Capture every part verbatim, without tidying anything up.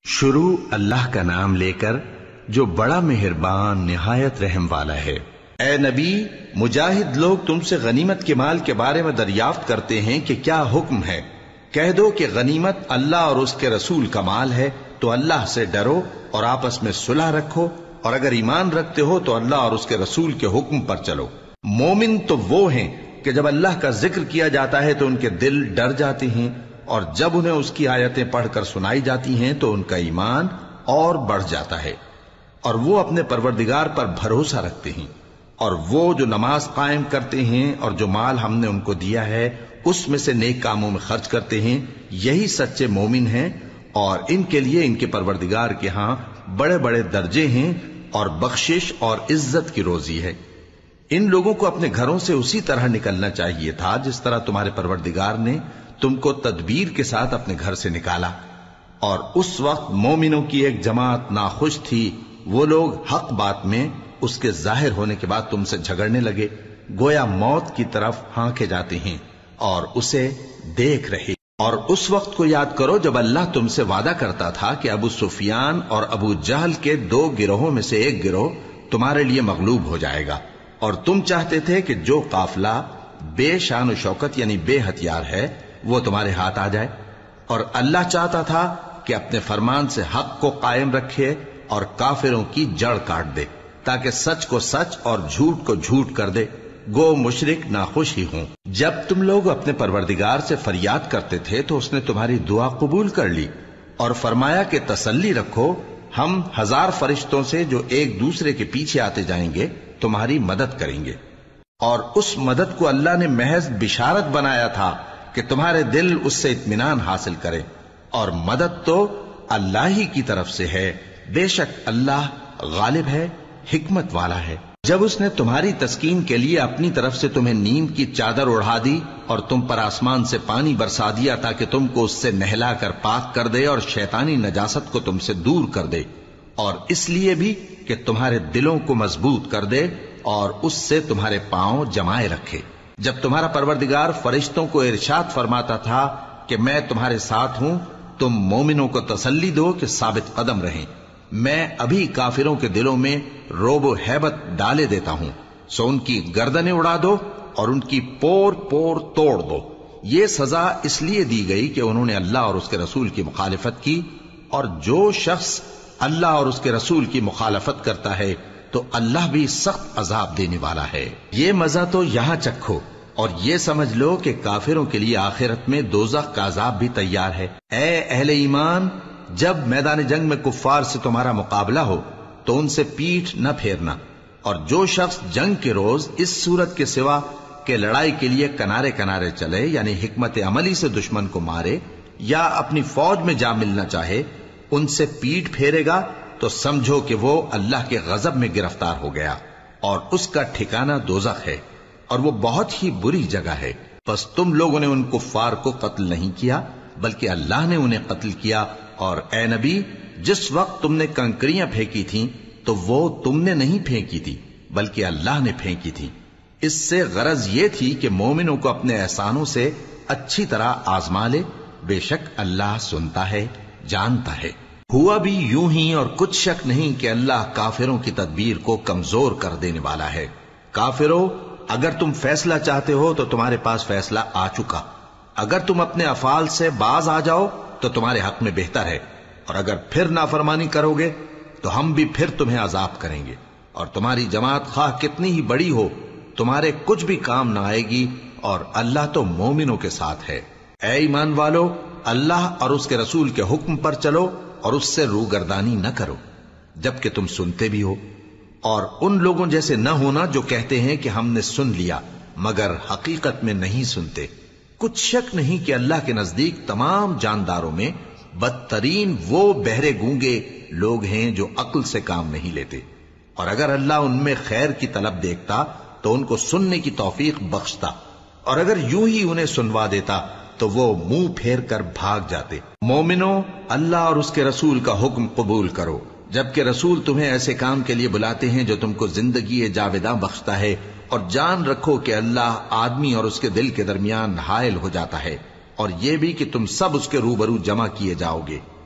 شروع اللہ کا نام لے کر جو بڑا مہربان نہایت رحم والا ہے۔ اے نبی، مجاہد لوگ تم سے غنیمت کے مال کے بارے میں دریافت کرتے ہیں کہ کیا حکم ہے۔ کہہ دو کہ غنیمت اللہ اور اس کے رسول کا مال ہے، تو اللہ سے ڈرو اور آپس میں صلح رکھو، اور اگر ایمان رکھتے ہو تو اللہ اور اس کے رسول کے حکم پر چلو۔ مومن تو وہ ہیں کہ جب اللہ کا ذکر کیا جاتا ہے تو ان کے دل ڈر جاتے ہیں، اور جب انہیں اس کی آیتیں پڑھ کر سنائی جاتی ہیں تو ان کا ایمان اور بڑھ جاتا ہے، اور وہ اپنے پروردگار پر بھروسہ رکھتے ہیں، اور وہ جو نماز قائم کرتے ہیں اور جو مال ہم نے ان کو دیا ہے اس میں سے نیک کاموں میں خرچ کرتے ہیں، یہی سچے مومن ہیں، اور ان کے لیے ان کے پروردگار کے ہاں بڑے بڑے درجے ہیں اور بخشش اور عزت کی روزی ہے۔ ان لوگوں کو اپنے گھروں سے اسی طرح نکلنا چاہیے تھا جس طرح تمہارے پروردگار نے تم کو تدبیر کے ساتھ اپنے گھر سے نکالا، اور اس وقت مومنوں کی ایک جماعت ناخوش تھی، وہ لوگ حق بات میں اس کے ظاہر ہونے کے بعد تم سے جھگڑنے لگے، گویا موت کی طرف ہانکے جاتے ہیں اور اسے دیکھ رہے۔ اور اس وقت کو یاد کرو جب اللہ تم سے وعدہ کرتا تھا کہ ابو سفیان اور ابو جہل کے دو گروہوں میں سے ایک گروہ تمہارے لیے مغلوب ہو جائے گا، اور تم چاہتے تھے کہ جو قافلہ بے شان و شوکت یعنی بے ہتھیار ہے وہ تمہارے ہاتھ آ جائے، اور اللہ چاہتا تھا کہ اپنے فرمان سے حق کو قائم رکھے اور کافروں کی جڑ کاٹ دے، تاکہ سچ کو سچ اور جھوٹ کو جھوٹ کر دے، گو مشرک ناخوش ہی ہوں۔ جب تم لوگ اپنے پروردگار سے فریاد کرتے تھے تو اس نے تمہاری دعا قبول کر لی، اور فرمایا کہ تسلی رکھو، ہم ہزار فرشتوں سے جو ایک دوسرے کے پیچھے آتے جائیں گے تمہاری مدد کریں گے۔ اور اس مدد کو اللہ نے محض بشارت بنایا تھا کہ تمہارے دل اس سے اطمینان حاصل کریں، اور مدد تو اللہ ہی کی طرف سے ہے، بے شک اللہ غالب ہے، حکمت والا ہے۔ جب اس نے تمہاری تسکین کے لیے اپنی طرف سے تمہیں نیند کی چادر اڑھا دی اور تم پر آسمان سے پانی برسا دیا تاکہ تم کو اس سے نہلا کر پاک کر دے اور شیطانی نجاست کو تم سے دور کر دے، اور اس لیے بھی کہ تمہارے دلوں کو مضبوط کر دے اور اس سے تمہارے پاؤں جمائے رکھے۔ جب تمہارا پروردگار فرشتوں کو ارشاد فرماتا تھا کہ میں تمہارے ساتھ ہوں، تم مومنوں کو تسلی دو کہ ثابت قدم رہیں، میں ابھی کافروں کے دلوں میں روب و ہیبت ڈالے دیتا ہوں، سو ان کی گردنیں اڑا دو اور ان کی پور پور توڑ دو۔ یہ سزا اس لیے دی گئی کہ انہوں نے اللہ اور اس کے رسول کی مخالفت کی، اور جو شخص اللہ اور اس کے رسول کی مخالفت کرتا ہے تو اللہ بھی سخت عذاب دینے والا ہے۔ یہ مزہ تو یہاں چکھو، اور یہ سمجھ لو کہ کافروں کے لیے آخرت میں دوزخ کا عذاب بھی تیار ہے۔ اے اہل ایمان، جب میدان جنگ میں کفار سے تمہارا مقابلہ ہو تو ان سے پیٹھ نہ پھیرنا، اور جو شخص جنگ کے روز اس صورت کے سوا کہ لڑائی کے لیے کنارے کنارے چلے یعنی حکمت عملی سے دشمن کو مارے یا اپنی فوج میں جا ملنا چاہے، ان سے پیٹھ پھیرے گا تو سمجھو کہ وہ اللہ کے غضب میں گرفتار ہو گیا، اور اس کا ٹھکانہ دوزخ ہے، اور وہ بہت ہی بری جگہ ہے۔ پس تم لوگوں نے ان کفار کو قتل نہیں کیا بلکہ اللہ نے انہیں قتل کیا، اور اے نبی، جس وقت تم نے کنکریاں پھینکی تھیں تو وہ تم نے نہیں پھینکی تھی بلکہ اللہ نے پھینکی تھی۔ اس سے غرض یہ تھی کہ مومنوں کو اپنے احسانوں سے اچھی طرح آزما لے، بے شک اللہ سنتا ہے، جانتا ہے۔ ہوا بھی یوں ہی، اور کچھ شک نہیں کہ اللہ کافروں کی تدبیر کو کمزور کر دینے والا ہے۔ کافروں، اگر تم فیصلہ چاہتے ہو تو تمہارے پاس فیصلہ آ چکا، اگر تم اپنے افعال سے باز آ جاؤ تو تمہارے حق میں بہتر ہے، اور اگر پھر نافرمانی کرو گے تو ہم بھی پھر تمہیں عذاب کریں گے، اور تمہاری جماعت خواہ کتنی ہی بڑی ہو تمہارے کچھ بھی کام نہ آئے گی، اور اللہ تو مومنوں کے ساتھ ہے۔ اے ایمان والو، اللہ اور اس کے رسول کے حکم پر چلو اور اس سے روگردانی نہ کرو جبکہ تم سنتے بھی ہو، اور ان لوگوں جیسے نہ ہونا جو کہتے ہیں کہ ہم نے سن لیا مگر حقیقت میں نہیں سنتے۔ کچھ شک نہیں کہ اللہ کے نزدیک تمام جانداروں میں بدترین وہ بہرے گونگے لوگ ہیں جو عقل سے کام نہیں لیتے، اور اگر اللہ ان میں خیر کی طلب دیکھتا تو ان کو سننے کی توفیق بخشتا، اور اگر یوں ہی انہیں سنوا دیتا تو وہ منہ پھیر کر بھاگ جاتے۔ مومنوں، اللہ اور اس کے رسول کا حکم قبول کرو، جبکہ رسول تمہیں ایسے کام کے لیے بلاتے ہیں جو تم کو زندگی جاوداں بخشتا ہے، اور جان رکھو کہ اللہ آدمی اور اس کے دل کے درمیان حائل ہو جاتا ہے، اور یہ بھی کہ تم سب اس کے روبرو جمع کیے جاؤ گے۔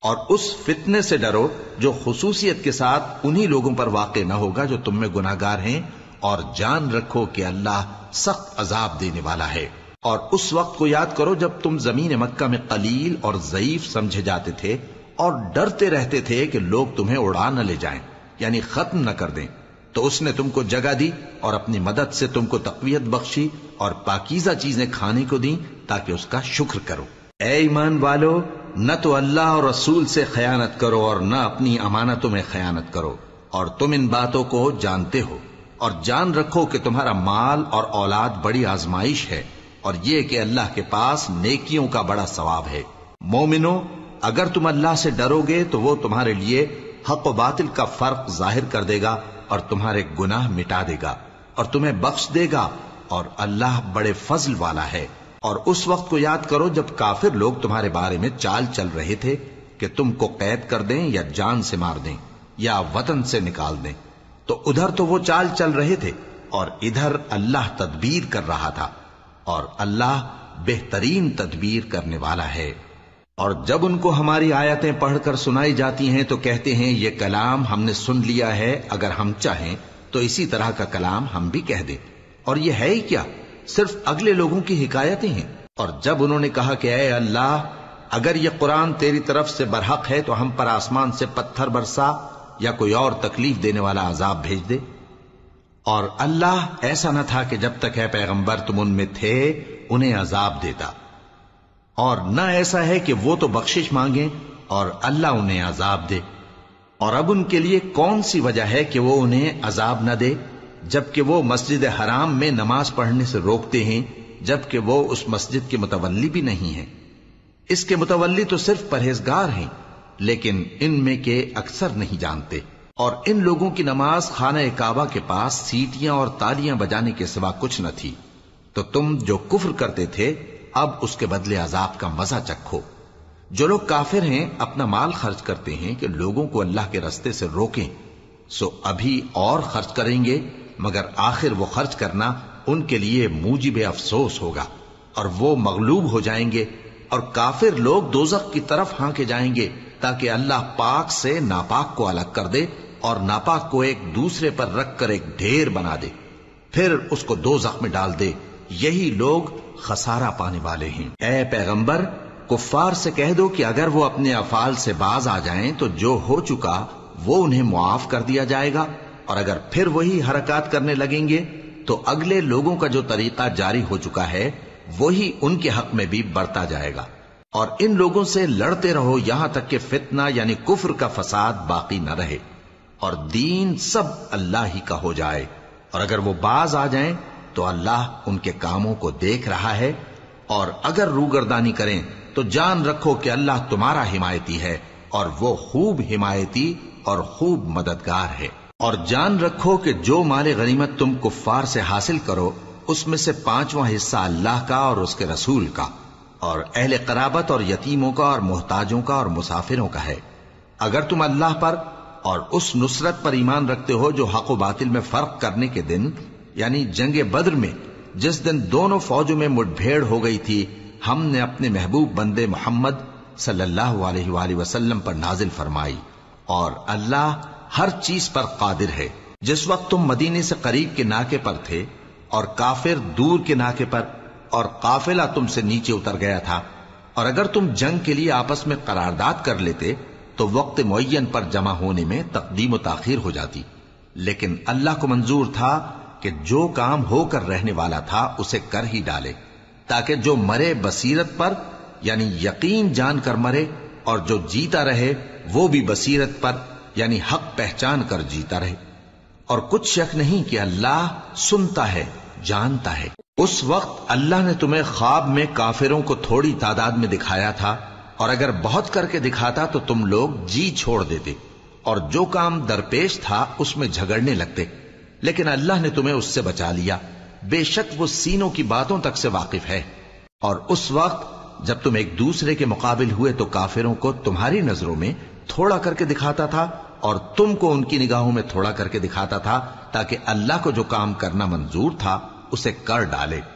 اور اس فتنے سے ڈرو جو خصوصیت کے ساتھ انہی لوگوں پر واقع نہ ہوگا جو تم میں گناہگار ہیں، اور جان رکھو کہ اللہ سخت عذاب دینے والا ہے۔ اور اس وقت کو یاد کرو جب تم زمین مکہ میں قلیل اور ضعیف سمجھے جاتے تھے اور ڈرتے رہتے تھے کہ لوگ تمہیں اڑا نہ لے جائیں، یعنی ختم نہ کر دیں، تو اس نے تم کو جگہ دی اور اپنی مدد سے تم کو تقویت بخشی اور پاکیزہ چیزیں کھانے کو دیں تاکہ اس کا شکر کرو۔ اے ایمان والو، نہ تو اللہ اور رسول سے خیانت کرو اور نہ اپنی امانتوں میں خیانت کرو، اور تم ان باتوں کو جانتے ہو، اور جان رکھو کہ تمہارا مال اور اولاد بڑی آزمائش ہے، اور یہ کہ اللہ کے پاس نیکیوں کا بڑا ثواب ہے۔ مومنو، اگر تم اللہ سے ڈرو گے تو وہ تمہارے لیے حق و باطل کا فرق ظاہر کر دے گا اور تمہارے گناہ مٹا دے گا اور تمہیں بخش دے گا، اور اللہ بڑے فضل والا ہے۔ اور اس وقت کو یاد کرو جب کافر لوگ تمہارے بارے میں چال چل رہے تھے کہ تم کو قید کر دیں یا جان سے مار دیں یا وطن سے نکال دیں، تو ادھر تو وہ چال چل رہے تھے اور ادھر اللہ تدبیر کر رہا تھا، اور اللہ بہترین تدبیر کرنے والا ہے۔ اور جب ان کو ہماری آیتیں پڑھ کر سنائی جاتی ہیں تو کہتے ہیں یہ کلام ہم نے سن لیا ہے، اگر ہم چاہیں تو اسی طرح کا کلام ہم بھی کہہ دیں، اور یہ ہے ہی کیا، صرف اگلے لوگوں کی حکایتیں ہیں۔ اور جب انہوں نے کہا کہ اے اللہ، اگر یہ قرآن تیری طرف سے برحق ہے تو ہم پر آسمان سے پتھر برسا یا کوئی اور تکلیف دینے والا عذاب بھیج دے۔ اور اللہ ایسا نہ تھا کہ جب تک اے پیغمبر تم ان میں تھے انہیں عذاب دیتا، اور نہ ایسا ہے کہ وہ تو بخشش مانگیں اور اللہ انہیں عذاب دے۔ اور اب ان کے لیے کون سی وجہ ہے کہ وہ انہیں عذاب نہ دے، جبکہ وہ مسجد حرام میں نماز پڑھنے سے روکتے ہیں، جبکہ وہ اس مسجد کے متولی بھی نہیں ہیں۔ اس کے متولی تو صرف پرہیزگار ہیں، لیکن ان میں کے اکثر نہیں جانتے۔ اور ان لوگوں کی نماز خانہ کعبہ کے پاس سیٹیاں اور تالیاں بجانے کے سوا کچھ نہ تھی، تو تم جو کفر کرتے تھے اب اس کے بدلے عذاب کا مزہ چکھو۔ جو لوگ کافر ہیں اپنا مال خرچ کرتے ہیں کہ لوگوں کو اللہ کے رستے سے روکیں، سو ابھی اور خرچ کریں گے، مگر آخر وہ خرچ کرنا ان کے لیے موجب افسوس ہوگا، اور وہ مغلوب ہو جائیں گے، اور کافر لوگ دوزخ کی طرف ہانکے جائیں گے تاکہ اللہ پاک سے ناپاک کو الگ کر دے اور ناپاک کو ایک دوسرے پر رکھ کر ایک ڈھیر بنا دے، پھر اس کو دوزخ میں ڈال دے۔ یہی لوگ خسارہ پانے والے ہیں۔ اے پیغمبر، کفار سے کہہ دو کہ اگر وہ اپنے افعال سے باز آ جائیں تو جو ہو چکا وہ انہیں معاف کر دیا جائے گا، اور اگر پھر وہی حرکات کرنے لگیں گے تو اگلے لوگوں کا جو طریقہ جاری ہو چکا ہے وہی ان کے حق میں بھی برتا جائے گا۔ اور ان لوگوں سے لڑتے رہو یہاں تک کہ فتنہ یعنی کفر کا فساد باقی نہ رہے اور دین سب اللہ ہی کا ہو جائے، اور اگر وہ باز آ جائیں تو اللہ ان کے کاموں کو دیکھ رہا ہے، اور اگر روگردانی کریں تو جان رکھو کہ اللہ تمہارا حمایتی ہے، اور وہ خوب حمایتی اور خوب مددگار ہے۔ اور جان رکھو کہ جو مال غنیمت تم کفار سے حاصل کرو اس میں سے پانچواں حصہ اللہ کا اور اس کے رسول کا اور اہل قرابت اور یتیموں کا اور محتاجوں کا اور مسافروں کا ہے۔ اگر تم اللہ پر اور اس نصرت پر ایمان رکھتے ہو جو حق و باطل میں فرق کرنے کے دن یعنی جنگ بدر میں جس دن دونوں فوجوں میں مٹ بھیڑ ہو گئی تھی ہم نے اپنے محبوب بندے محمد صلی اللہ علیہ وآلہ وسلم پر نازل فرمائی، اور اللہ ہر چیز پر قادر ہے۔ جس وقت تم مدینے سے قریب کے ناکے پر تھے اور کافر دور کے ناکے پر، اور قافلہ تم سے نیچے اتر گیا تھا، اور اگر تم جنگ کے لیے آپس میں قرارداد کر لیتے تو وقت معین پر جمع ہونے میں تقدیم و تاخیر ہو جاتی، لیکن اللہ کو منظور تھا کہ جو کام ہو کر رہنے والا تھا اسے کر ہی ڈالے، تاکہ جو مرے بصیرت پر یعنی یقین جان کر مرے، اور جو جیتا رہے وہ بھی بصیرت پر یعنی حق پہچان کر جیتا رہے۔ اور کچھ شک نہیں کہ اللہ سنتا ہے، جانتا ہے۔ اس وقت اللہ نے تمہیں خواب میں کافروں کو تھوڑی تعداد میں دکھایا تھا، اور اگر بہت کر کے دکھاتا تو تم لوگ جی چھوڑ دیتے اور جو کام درپیش تھا اس میں جھگڑنے لگتے، لیکن اللہ نے تمہیں اس سے بچا لیا، بے شک وہ سینوں کی باتوں تک سے واقف ہے۔ اور اس وقت جب تم ایک دوسرے کے مقابل ہوئے تو کافروں کو تمہاری نظروں میں تھوڑا کر کے دکھاتا تھا اور تم کو ان کی نگاہوں میں تھوڑا کر کے دکھاتا تھا، تاکہ اللہ کو جو کام کرنا منظور تھا اسے کر ڈالے۔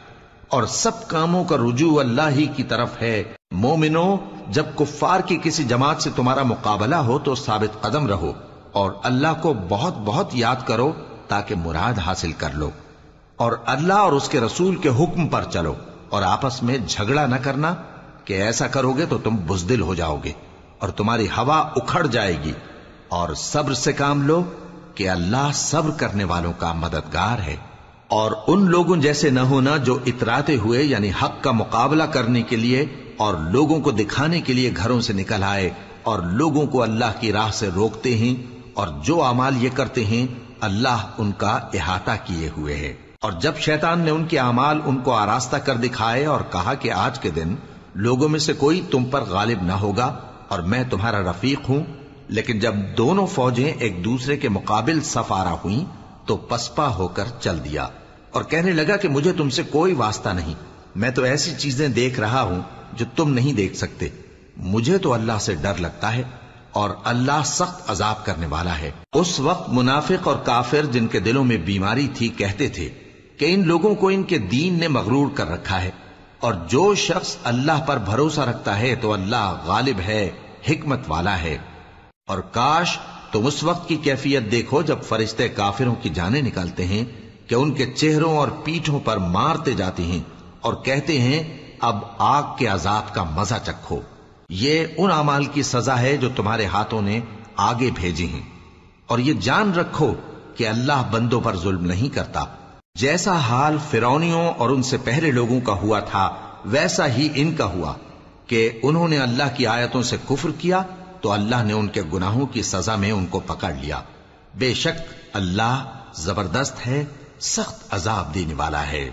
اور سب کاموں کا رجوع اللہ ہی کی طرف ہے۔ مومنو، جب کفار کی کسی جماعت سے تمہارا مقابلہ ہو تو ثابت قدم رہو اور اللہ کو بہت بہت یاد کرو تاکہ مراد حاصل کر لو، اور اللہ اور اس کے رسول کے حکم پر چلو، اور آپس میں جھگڑا نہ کرنا کہ ایسا کرو گے تو تم بزدل ہو جاؤ گے اور تمہاری ہوا اکھڑ جائے گی، اور صبر سے کام لو کہ اللہ صبر کرنے والوں کا مددگار ہے۔ اور ان لوگوں جیسے نہ ہونا جو اتراتے ہوئے یعنی حق کا مقابلہ کرنے کے لیے اور لوگوں کو دکھانے کے لیے گھروں سے نکل آئے اور لوگوں کو اللہ کی راہ سے روکتے ہیں، اور جو اعمال یہ کرتے ہیں اللہ ان کا احاطہ کیے ہوئے ہے۔ اور جب شیطان نے ان کے اعمال ان کو آراستہ کر دکھائے اور کہا کہ آج کے دن لوگوں میں سے کوئی تم پر غالب نہ ہوگا اور میں تمہارا رفیق ہوں، لیکن جب دونوں فوجیں ایک دوسرے کے مقابل صف آرا ہوئیں تو پسپا ہو کر چل دیا اور کہنے لگا کہ مجھے تم سے کوئی واسطہ نہیں، میں تو ایسی چیزیں دیکھ رہا ہوں جو تم نہیں دیکھ سکتے، مجھے تو اللہ سے ڈر لگتا ہے اور اللہ سخت عذاب کرنے والا ہے۔ اس وقت منافق اور کافر جن کے دلوں میں بیماری تھی کہتے تھے کہ ان لوگوں کو ان کے دین نے مغرور کر رکھا ہے، اور جو شخص اللہ پر بھروسہ رکھتا ہے تو اللہ غالب ہے، حکمت والا ہے۔ اور کاش تم اس وقت کی کیفیت دیکھو جب فرشتے کافروں کی جانیں نکالتے ہیں کہ ان کے چہروں اور پیٹھوں پر مارتے جاتے ہیں اور کہتے ہیں اب آگ کے عذاب کا مزہ چکھو، یہ ان اعمال کی سزا ہے جو تمہارے ہاتھوں نے آگے بھیجی ہیں، اور یہ جان رکھو کہ اللہ بندوں پر ظلم نہیں کرتا۔ جیسا حال فرعونیوں اور ان سے پہلے لوگوں کا ہوا تھا ویسا ہی ان کا ہوا کہ انہوں نے اللہ کی آیتوں سے کفر کیا تو اللہ نے ان کے گناہوں کی سزا میں ان کو پکڑ لیا۔ بے شک اللہ زبردست ہے، سخت عذاب دینے والا ہے۔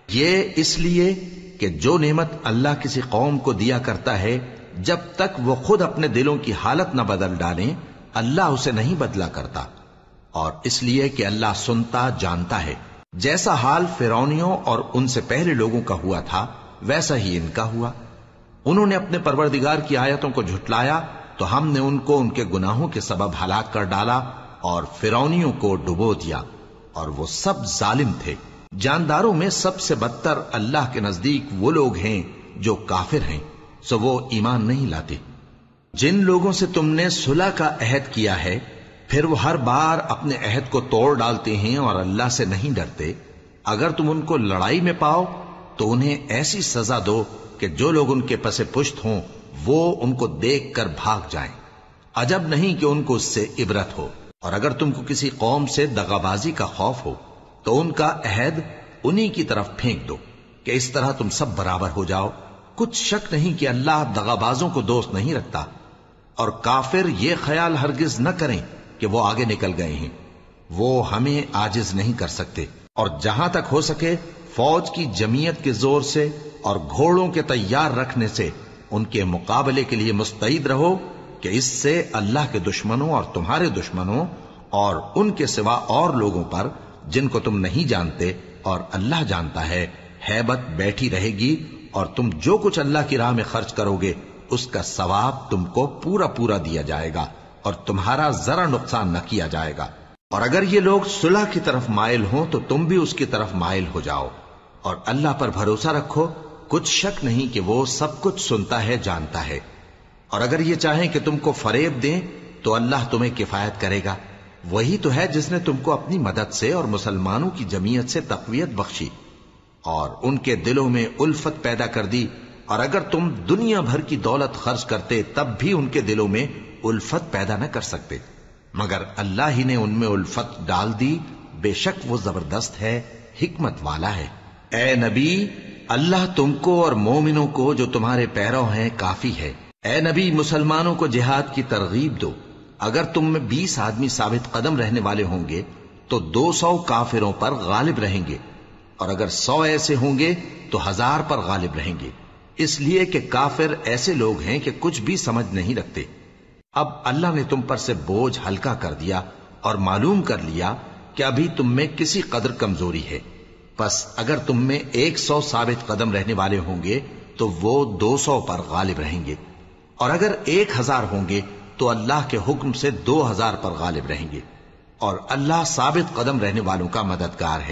یہ اس لیے کہ جو نعمت اللہ کسی قوم کو دیا کرتا ہے جب تک وہ خود اپنے دلوں کی حالت نہ بدل ڈالیں اللہ اسے نہیں بدلا کرتا، اور اس لیے کہ اللہ سنتا جانتا ہے۔ جیسا حال فرعونیوں اور ان سے پہلے لوگوں کا ہوا تھا ویسا ہی ان کا ہوا۔ انہوں نے اپنے پروردگار کی آیتوں کو جھٹلایا تو ہم نے ان کو ان کے گناہوں کے سبب ہلاک کر ڈالا اور فرعونیوں کو ڈبو دیا، اور وہ سب ظالم تھے۔ جانداروں میں سب سے بدتر اللہ کے نزدیک وہ لوگ ہیں جو کافر ہیں، سو وہ ایمان نہیں لاتے۔ جن لوگوں سے تم نے صلح کا عہد کیا ہے پھر وہ ہر بار اپنے عہد کو توڑ ڈالتے ہیں اور اللہ سے نہیں ڈرتے، اگر تم ان کو لڑائی میں پاؤ تو انہیں ایسی سزا دو کہ جو لوگ ان کے پس پشت ہوں وہ ان کو دیکھ کر بھاگ جائیں، عجب نہیں کہ ان کو اس سے عبرت ہو۔ اور اگر تم کو کسی قوم سے دغابازی کا خوف ہو تو ان کا عہد انہی کی طرف پھینک دو کہ اس طرح تم سب برابر ہو جاؤ۔ کچھ شک نہیں کہ اللہ دغابازوں کو دوست نہیں رکھتا، اور کافر یہ خیال ہرگز نہ کریں کہ وہ آگے نکل گئے ہیں، وہ ہمیں عاجز نہیں کر سکتے۔ اور جہاں تک ہو سکے فوج کی جمعیت کے زور سے اور گھوڑوں کے تیار رکھنے سے ان کے مقابلے کے لیے مستعد رہو کہ اس سے اللہ کے دشمنوں اور تمہارے دشمنوں اور ان کے سوا اور لوگوں پر جن کو تم نہیں جانتے اور اللہ جانتا ہے ہیبت بیٹھی رہے گی، اور تم جو کچھ اللہ کی راہ میں خرچ کرو گے اس کا ثواب تم کو پورا پورا دیا جائے گا اور تمہارا ذرا نقصان نہ کیا جائے گا۔ اور اگر یہ لوگ صلح کی طرف مائل ہوں تو تم بھی اس کی طرف مائل ہو جاؤ، اور اللہ پر بھروسہ رکھو، کچھ شک نہیں کہ وہ سب کچھ سنتا ہے جانتا ہے۔ اور اگر یہ چاہیں کہ تم کو فریب دیں تو اللہ تمہیں کفایت کرے گا، وہی تو ہے جس نے تم کو اپنی مدد سے اور مسلمانوں کی جمعیت سے تقویت بخشی اور ان کے دلوں میں الفت پیدا کر دی، اور اگر تم دنیا بھر کی دولت خرچ کرتے تب بھی ان کے دلوں میں الفت پیدا نہ کر سکتے، مگر اللہ ہی نے ان میں الفت ڈال دی، بے شک وہ زبردست ہے، حکمت والا ہے۔ اے نبی، اللہ تم کو اور مومنوں کو جو تمہارے پیرو ہیں کافی ہے۔ اے نبی، مسلمانوں کو جہاد کی ترغیب دو۔ اگر تم میں بیس آدمی ثابت قدم رہنے والے ہوں گے تو دو سو کافروں پر غالب رہیں گے، اور اگر سو ایسے ہوں گے تو ہزار پر غالب رہیں گے، اس لیے کہ کافر ایسے لوگ ہیں کہ کچھ بھی سمجھ نہیں رکھتے۔ اب اللہ نے تم پر سے بوجھ ہلکا کر دیا اور معلوم کر لیا کہ ابھی تم میں کسی قدر کمزوری ہے، پس اگر تم میں ایک سو ثابت قدم رہنے والے ہوں گے تو وہ دو سو پر غالب رہیں گے، اور اگر ایک ہزار ہوں گے تو اللہ کے حکم سے دو ہزار پر غالب رہیں گے، اور اللہ ثابت قدم رہنے والوں کا مددگار ہے۔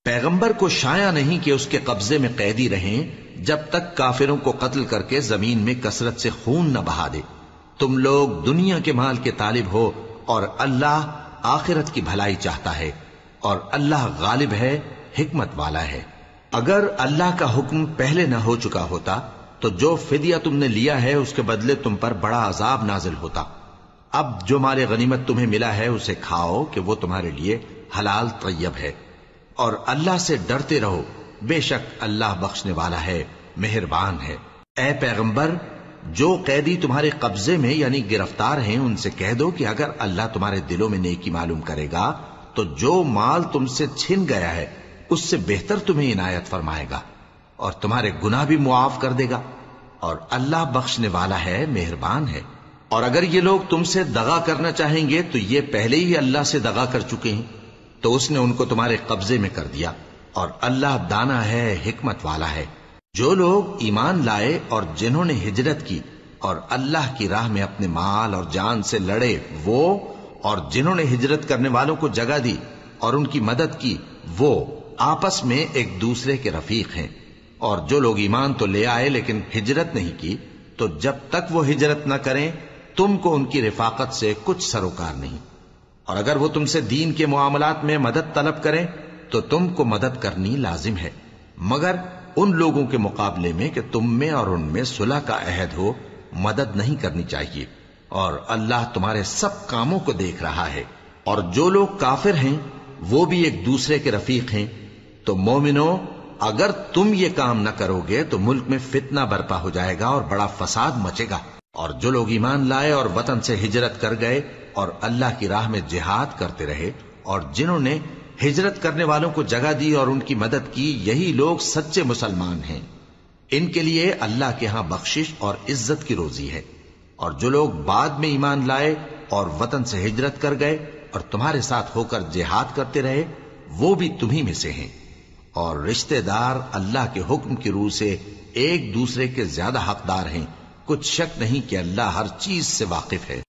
پیغمبر کو شایع نہیں کہ اس کے قبضے میں قیدی رہیں جب تک کافروں کو قتل کر کے زمین میں کثرت سے خون نہ بہا دے۔ تم لوگ دنیا کے مال کے طالب ہو اور اللہ آخرت کی بھلائی چاہتا ہے، اور اللہ غالب ہے، حکمت والا ہے۔ اگر اللہ کا حکم پہلے نہ ہو چکا ہوتا تو جو فدیہ تم نے لیا ہے اس کے بدلے تم پر بڑا عذاب نازل ہوتا۔ اب جو مال غنیمت تمہیں ملا ہے اسے کھاؤ کہ وہ تمہارے لیے حلال طیب ہے، اور اللہ سے ڈرتے رہو، بے شک اللہ بخشنے والا ہے، مہربان ہے۔ اے پیغمبر، جو قیدی تمہارے قبضے میں یعنی گرفتار ہیں ان سے کہہ دو کہ اگر اللہ تمہارے دلوں میں نیکی معلوم کرے گا تو جو مال تم سے چھن گیا ہے اس سے بہتر تمہیں عنایت فرمائے گا، اور تمہارے گناہ بھی معاف کر دے گا، اور اللہ بخشنے والا ہے، مہربان ہے۔ اور اگر یہ لوگ تم سے دغا کرنا چاہیں گے تو یہ پہلے ہی اللہ سے دغا کر چکے ہیں، تو اس نے ان کو تمہارے قبضے میں کر دیا، اور اللہ دانا ہے، حکمت والا ہے۔ جو لوگ ایمان لائے اور جنہوں نے ہجرت کی اور اللہ کی راہ میں اپنے مال اور جان سے لڑے، وہ اور جنہوں نے ہجرت کرنے والوں کو جگہ دی اور ان کی مدد کی، وہ آپس میں ایک دوسرے کے رفیق ہیں۔ اور جو لوگ ایمان تو لے آئے لیکن ہجرت نہیں کی، تو جب تک وہ ہجرت نہ کریں تم کو ان کی رفاقت سے کچھ سروکار نہیں، اور اگر وہ تم سے دین کے معاملات میں مدد طلب کریں تو تم کو مدد کرنی لازم ہے، مگر ان لوگوں کے مقابلے میں کہ تم میں اور ان میں صلح کا عہد ہو مدد نہیں کرنی چاہیے، اور اللہ تمہارے سب کاموں کو دیکھ رہا ہے۔ اور جو لوگ کافر ہیں وہ بھی ایک دوسرے کے رفیق ہیں۔ تو مومنو، اگر تم یہ کام نہ کرو گے تو ملک میں فتنہ برپا ہو جائے گا اور بڑا فساد مچے گا۔ اور جو لوگ ایمان لائے اور وطن سے ہجرت کر گئے اور اللہ کی راہ میں جہاد کرتے رہے، اور جنہوں نے ہجرت کرنے والوں کو جگہ دی اور ان کی مدد کی، یہی لوگ سچے مسلمان ہیں۔ ان کے لیے اللہ کے ہاں بخشش اور عزت کی روزی ہے۔ اور جو لوگ بعد میں ایمان لائے اور وطن سے ہجرت کر گئے اور تمہارے ساتھ ہو کر جہاد کرتے رہے، وہ بھی تمہیں میں سے ہیں۔ اور رشتہ دار اللہ کے حکم کی روح سے ایک دوسرے کے زیادہ حقدار ہیں۔ کچھ شک نہیں کہ اللہ ہر چیز سے واقف ہے۔